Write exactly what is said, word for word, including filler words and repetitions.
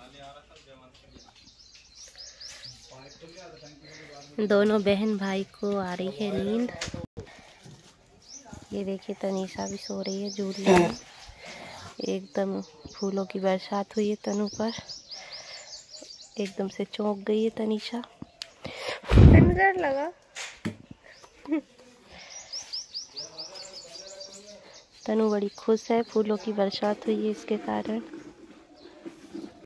दोनों बहन भाई को आ रही है नींद। ये देखिए तनीषा भी सो रही है झूले में। एकदम फूलों की बरसात हुई है तनु पर, एकदम से चौंक गई है तनीषा। डर लगा। तनु बड़ी खुश है, फूलों की बरसात हुई है इसके कारण।